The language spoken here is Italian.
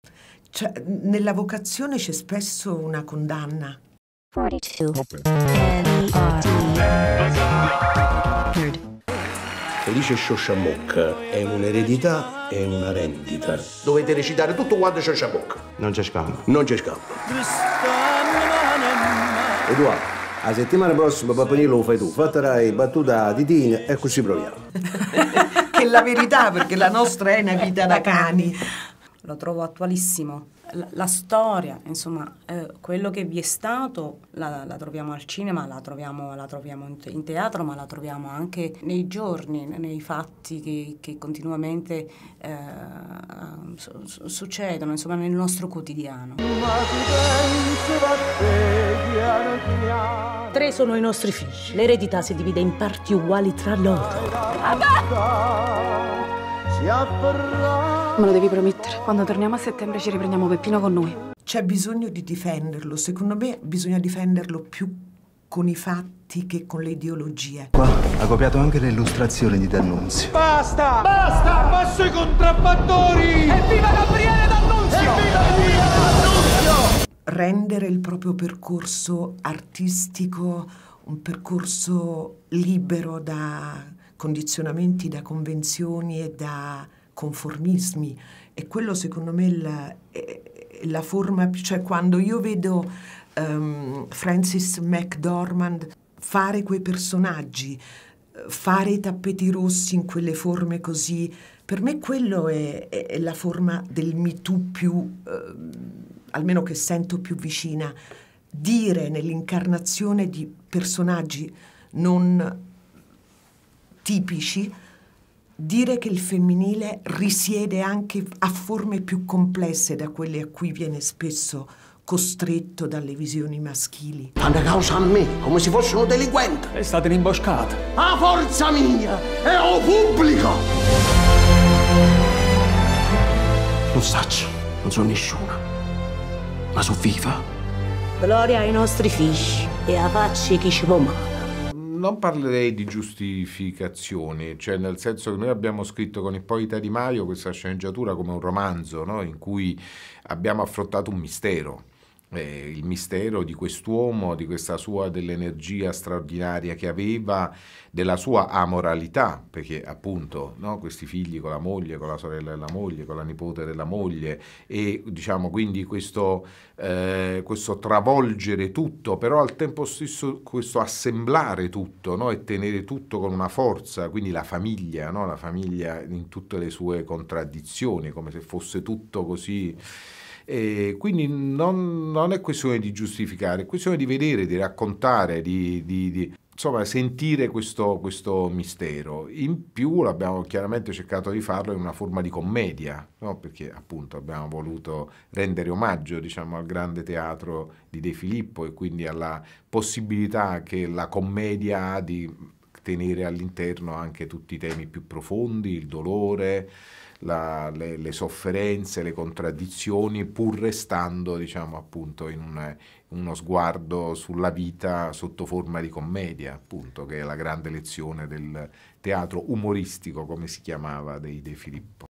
Cioè, nella vocazione c'è spesso una condanna. 42. Felice Sciosciamocca è un'eredità e una rendita. Dovete recitare tutto quanto Sciosciamocca. Non c'è scampo. Non c'è scampo. Edoardo, la settimana prossima Papanino lo fai tu. Fatterai battuta a Titina e così proviamo. Che è la verità, perché la nostra è una vita da cani. Lo trovo attualissimo. La storia, insomma, quello che vi è stato la troviamo al cinema, la troviamo in teatro, ma la troviamo anche nei giorni, nei fatti che continuamente succedono, insomma, nel nostro quotidiano. 3 sono i nostri figli. L'eredità si divide in parti uguali tra loro. Me lo devi promettere. Quando torniamo a settembre ci riprendiamo Peppino con noi. C'è bisogno di difenderlo. Secondo me bisogna difenderlo più con i fatti che con le ideologie. Qua ha copiato anche le illustrazioni di D'Annunzio. Basta! Basta! Passo i contraffattori! Evviva Gabriele D'Annunzio! Evviva D'Annunzio! Rendere il proprio percorso artistico un percorso libero da condizionamenti, da convenzioni e da conformismi, e quello secondo me è la forma, cioè quando io vedo Frances McDormand fare quei personaggi, fare i tappeti rossi in quelle forme così, per me quello è la forma del Me Too più, almeno che sento più vicina, dire nell'incarnazione di personaggi non tipici, dire che il femminile risiede anche a forme più complesse da quelle a cui viene spesso costretto dalle visioni maschili. Fanno causa a me, come se fosse un delinquente. È stata un'imboscata. A forza mia e o pubblico! Lo saccio, non sono nessuno, ma sono viva. Gloria ai nostri figli e a facci chi ci può male. Non parlerei di giustificazioni, cioè nel senso che noi abbiamo scritto con Ippolita Di Maio questa sceneggiatura come un romanzo, no? In cui abbiamo affrontato un mistero. Il mistero di quest'uomo, di questa sua, dell'energia straordinaria che aveva, della sua amoralità, perché appunto, no, questi figli con la moglie, con la sorella della moglie, con la nipote della moglie, e diciamo quindi questo travolgere tutto, però al tempo stesso questo assemblare tutto, no, e tenere tutto con una forza, quindi la famiglia, no, la famiglia in tutte le sue contraddizioni, come se fosse tutto così. E quindi non è questione di giustificare, è questione di vedere, di raccontare, insomma sentire questo mistero. In più abbiamo chiaramente cercato di farlo in una forma di commedia, no? Perché appunto abbiamo voluto rendere omaggio, diciamo, al grande teatro di De Filippo e quindi alla possibilità che la commedia ha di tenere all'interno anche tutti i temi più profondi, il dolore, le sofferenze, le contraddizioni, pur restando, diciamo, appunto in uno sguardo sulla vita sotto forma di commedia, appunto, che è la grande lezione del teatro umoristico, come si chiamava, dei De Filippo.